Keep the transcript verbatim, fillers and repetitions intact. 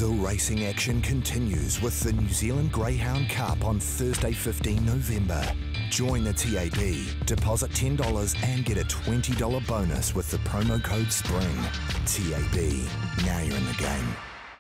The racing action continues with the New Zealand Greyhound Cup on Thursday, fifteenth November. Join the T A B, deposit ten dollars and get a twenty dollar bonus with the promo code SPRING. T A B, now you're in the game.